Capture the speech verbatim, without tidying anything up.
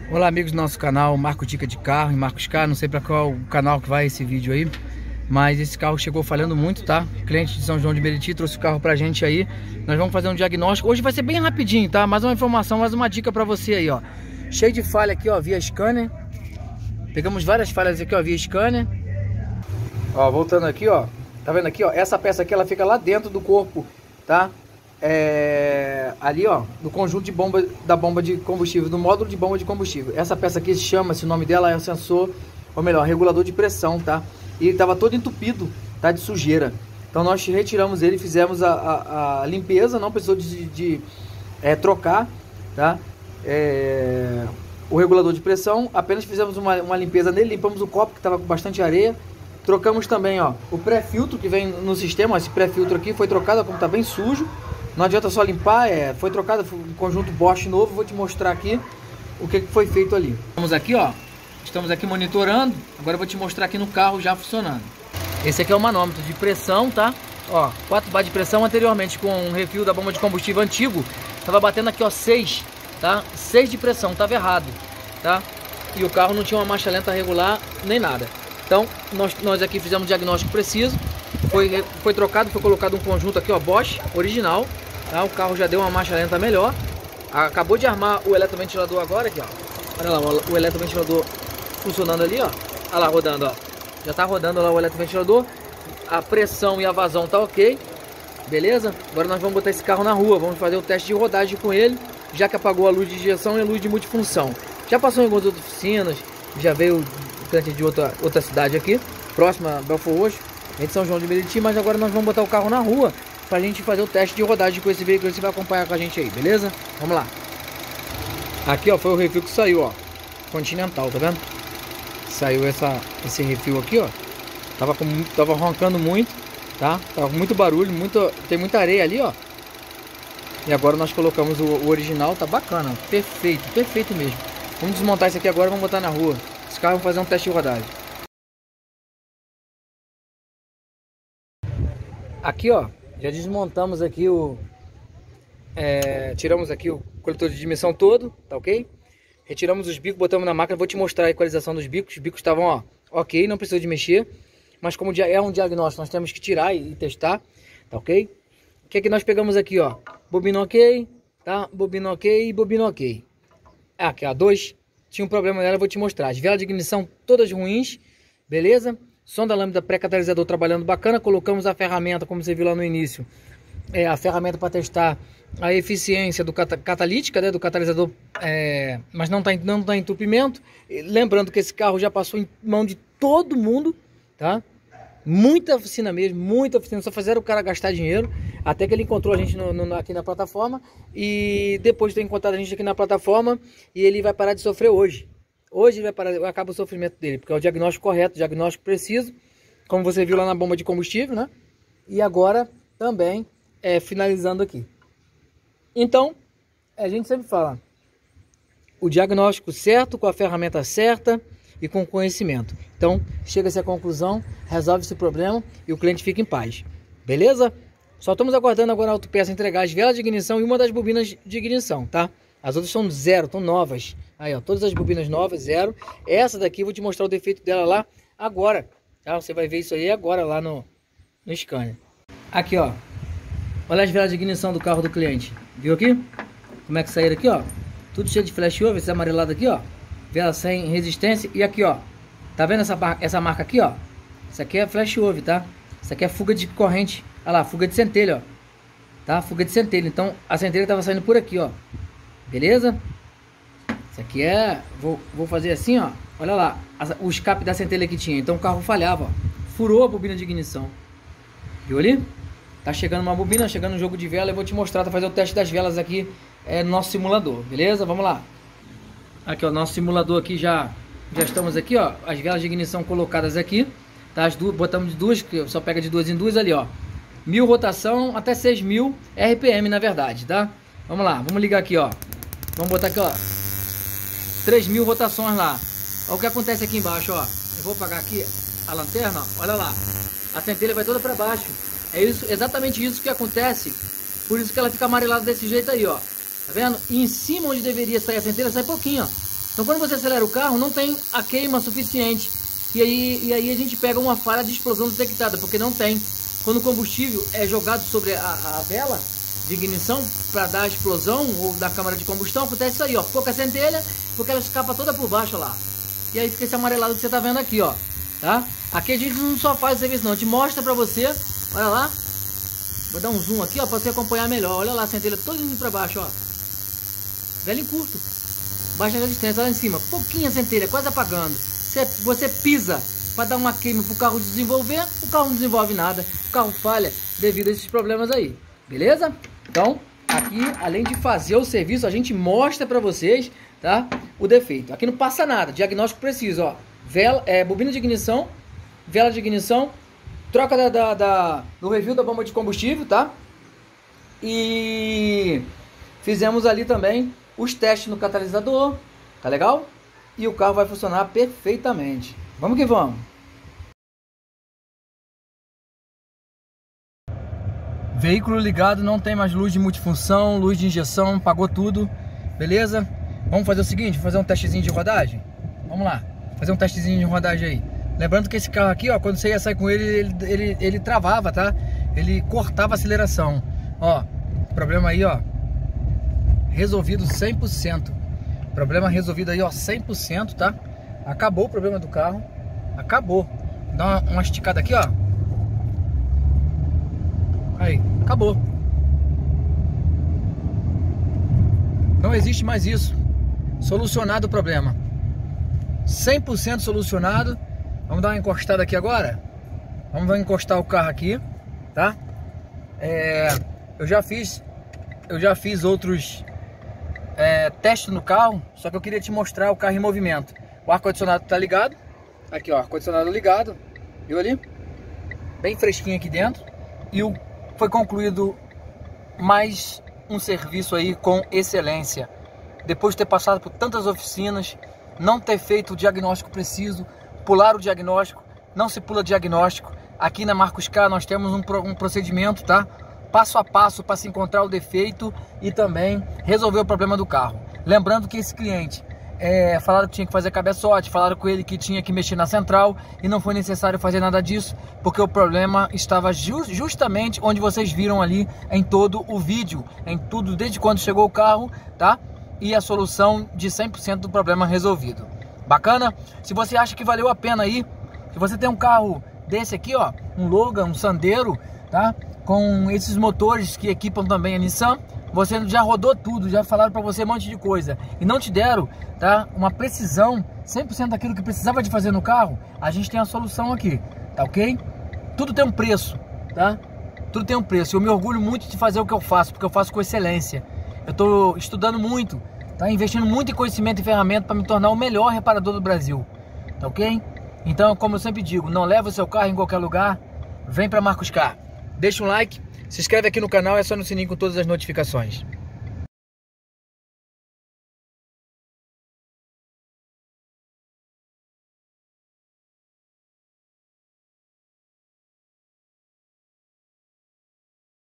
Olá amigos do nosso canal Marco Dica de Carro e Marcos Car, não sei para qual o canal que vai esse vídeo aí, mas esse carro chegou falhando muito, tá? O cliente de São João de Meriti trouxe o carro pra gente aí. Nós vamos fazer um diagnóstico, hoje vai ser bem rapidinho, tá? Mais uma informação, mais uma dica pra você aí, ó. Cheio de falha aqui, ó, via scanner. Pegamos várias falhas aqui, ó, via scanner. Ó, voltando aqui, ó, tá vendo aqui, ó, essa peça aqui, ela fica lá dentro do corpo, tá? É, ali, ó, no conjunto de bomba da bomba de combustível, do módulo de bomba de combustível. Essa peça aqui chama-se, o nome dela é o sensor, ou melhor, regulador de pressão, tá? E ele estava todo entupido, tá, de sujeira. Então nós retiramos ele, fizemos a, a, a limpeza, não precisou de, de é, trocar, tá? É, o regulador de pressão, apenas fizemos uma, uma limpeza nele, limpamos o copo que estava com bastante areia. Trocamos também, ó, o pré-filtro que vem no sistema, ó, esse pré-filtro aqui foi trocado, como tá bem sujo. Não adianta só limpar, é, foi trocado um conjunto Bosch novo, vou te mostrar aqui o que foi feito ali. Estamos aqui, ó, estamos aqui monitorando, agora eu vou te mostrar aqui no carro já funcionando. Esse aqui é o manômetro de pressão, tá? Ó, quatro bar de pressão. Anteriormente, com um refil da bomba de combustível antigo, tava batendo aqui, ó, seis, tá? seis de pressão, tava errado, tá? E o carro não tinha uma marcha lenta regular, nem nada. Então, nós, nós aqui fizemos um diagnóstico preciso, foi, foi trocado, foi colocado um conjunto aqui, ó, Bosch, original, tá? O carro já deu uma marcha lenta melhor. Acabou de armar o eletroventilador agora aqui, ó. Olha lá, o eletroventilador funcionando ali, ó. Olha lá, rodando, ó. Já tá rodando lá o eletroventilador. A pressão e a vazão tá ok, beleza? Agora nós vamos botar esse carro na rua, vamos fazer o teste de rodagem com ele, já que apagou a luz de injeção e a luz de multifunção. Já passou em algumas outras oficinas, já veio de outra, outra cidade aqui, próxima a Belford Roxo, em São João de Meriti, mas agora nós vamos botar o carro na rua pra gente fazer o teste de rodagem com esse veículo. Você vai acompanhar com a gente aí, beleza? Vamos lá. Aqui, ó, foi o refil que saiu, ó, Continental, tá vendo? Saiu essa, esse refil aqui, ó, tava, com, tava roncando muito, tá? Tava com muito barulho, muito, tem muita areia ali, ó. E agora nós colocamos o, o original, tá bacana, perfeito, perfeito mesmo. Vamos desmontar isso aqui agora e vamos botar na rua. Esse carro vai fazer um teste de rodagem. Aqui, ó, já desmontamos aqui o... É, tiramos aqui o coletor de dimensão todo, tá ok? Retiramos os bicos, botamos na máquina, vou te mostrar a equalização dos bicos. Os bicos estavam, ó, ok, não precisa de mexer. Mas como é um diagnóstico, nós temos que tirar e testar, tá ok? O que é que nós pegamos aqui, ó? Bobina ok, tá? Bobina ok e bobina ok. Ah, aqui, ó, dois. Tinha um problema nela, eu vou te mostrar. As velas de ignição todas ruins, beleza? Som da lâmpada pré-catalisador trabalhando bacana. Colocamos a ferramenta, como você viu lá no início, é a ferramenta para testar a eficiência do cat catalítica, né, do catalisador, é, mas não está não tá em entupimento. Lembrando que esse carro já passou em mão de todo mundo, tá? Muita oficina mesmo, muita oficina, só fizeram o cara gastar dinheiro, até que ele encontrou a gente no, no, aqui na plataforma, e depois de ter encontrado a gente aqui na plataforma, e ele vai parar de sofrer hoje. Hoje ele vai parar, acaba o sofrimento dele, porque é o diagnóstico correto, o diagnóstico preciso, como você viu lá na bomba de combustível, né? E agora também é, finalizando aqui. Então, a gente sempre fala, o diagnóstico certo, com a ferramenta certa, e com conhecimento. Então, chega-se à conclusão, resolve esse problema e o cliente fica em paz. Beleza? Só estamos aguardando agora a autopeça entregar as velas de ignição e uma das bobinas de ignição, tá? As outras são zero, estão novas. Aí, ó, todas as bobinas novas, zero. Essa daqui, eu vou te mostrar o defeito dela lá agora, tá? Você vai ver isso aí agora lá no, no scanner. Aqui, ó. Olha as velas de ignição do carro do cliente. Viu aqui? Como é que saíram aqui, ó? Tudo cheio de flash over, esse amarelado aqui, ó. Vela sem resistência. E aqui, ó, tá vendo essa, essa marca aqui, ó? Isso aqui é flash over, tá? Isso aqui é fuga de corrente. Olha lá, fuga de centelha, ó. Tá? Fuga de centelha. Então, a centelha tava saindo por aqui, ó. Beleza? Isso aqui é... Vou, vou fazer assim, ó. Olha lá, o escape da centelha que tinha. Então, o carro falhava, ó. Furou a bobina de ignição. Viu ali? Tá chegando uma bobina, chegando um jogo de vela. Eu vou te mostrar, tá fazer o teste das velas aqui é, no nosso simulador. Beleza? Vamos lá. Aqui, ó, nosso simulador aqui já, já estamos aqui, ó, as velas de ignição colocadas aqui, tá, as duas, botamos de duas, que só pega de duas em duas ali, ó, mil rotação até seis mil R P M na verdade, tá, vamos lá, vamos ligar aqui, ó, vamos botar aqui, ó, três mil rotações lá, olha o que acontece aqui embaixo, ó, eu vou apagar aqui a lanterna, ó, olha lá, a centelha vai toda para baixo, é isso, exatamente isso que acontece, por isso que ela fica amarelada desse jeito aí, ó. Tá vendo? E em cima onde deveria sair a centelha, sai pouquinho, ó. Então quando você acelera o carro, não tem a queima suficiente. E aí, e aí a gente pega uma falha de explosão detectada, porque não tem. Quando o combustível é jogado sobre a, a vela de ignição para dar a explosão ou da câmara de combustão, acontece isso aí, ó. Pouca centelha, porque ela escapa toda por baixo lá. E aí fica esse amarelado que você tá vendo aqui, ó. Tá? Aqui a gente não só faz o serviço não, a gente mostra pra você, olha lá. Vou dar um zoom aqui, ó, pra você acompanhar melhor. Olha lá a centelha toda indo pra baixo, ó. Velho curto. Baixa resistência lá em cima, pouquinha centelha, quase apagando. Você, você pisa para dar uma queima pro carro desenvolver, o carro não desenvolve nada, o carro falha devido a esses problemas aí, beleza? Então, aqui, além de fazer o serviço, a gente mostra para vocês, tá? O defeito. Aqui não passa nada, diagnóstico preciso, ó. Vela, é, bobina de ignição, vela de ignição, troca da, da, da, do review da bomba de combustível, tá? E fizemos ali também os testes no catalisador, tá legal? E o carro vai funcionar perfeitamente. Vamos que vamos! Veículo ligado, não tem mais luz de multifunção, luz de injeção, pagou tudo, beleza? Vamos fazer o seguinte, fazer um testezinho de rodagem? Vamos lá, fazer um testezinho de rodagem aí. Lembrando que esse carro aqui, ó, quando você ia sair com ele, ele, ele, ele travava, tá? Ele cortava a aceleração. Ó, problema aí, ó, resolvido cem por cento. Problema resolvido aí, ó, cem por cento, tá? Acabou o problema do carro. Acabou. Dá uma, uma esticada aqui, ó. Aí, acabou. Não existe mais isso. Solucionado o problema. cem por cento solucionado. Vamos dar uma encostada aqui agora. Vamos encostar o carro aqui, tá? É, eu já fiz, eu já fiz outros é, testes no carro, só que eu queria te mostrar o carro em movimento. O ar-condicionado tá ligado. Aqui, ó, ar-condicionado ligado. Viu ali? Bem fresquinho aqui dentro. E o, foi concluído mais um serviço aí com excelência. Depois de ter passado por tantas oficinas, não ter feito o diagnóstico preciso, pular o diagnóstico, não se pula diagnóstico. Aqui na Marcos Car nós temos um, um procedimento, tá? Passo a passo para se encontrar o defeito e também resolver o problema do carro. Lembrando que esse cliente, é, falaram que tinha que fazer cabeçote, falaram com ele que tinha que mexer na central e não foi necessário fazer nada disso, porque o problema estava ju justamente onde vocês viram ali em todo o vídeo, em tudo, desde quando chegou o carro, tá? E a solução de cem por cento do problema resolvido. Bacana? Se você acha que valeu a pena aí, se você tem um carro desse aqui, ó, um Logan, um Sandero, tá? Com esses motores que equipam também a Nissan, você já rodou tudo, já falaram para você um monte de coisa e não te deram, tá? Uma precisão, cem por cento daquilo que precisava de fazer no carro, a gente tem a solução aqui, tá ok? Tudo tem um preço, tá? Tudo tem um preço. Eu me orgulho muito de fazer o que eu faço, porque eu faço com excelência. Eu tô estudando muito, tá? Investindo muito em conhecimento e ferramenta para me tornar o melhor reparador do Brasil, tá ok? Então, como eu sempre digo, não leva o seu carro em qualquer lugar, vem para Marcos Car. Deixa um like, se inscreve aqui no canal, é só no sininho com todas as notificações.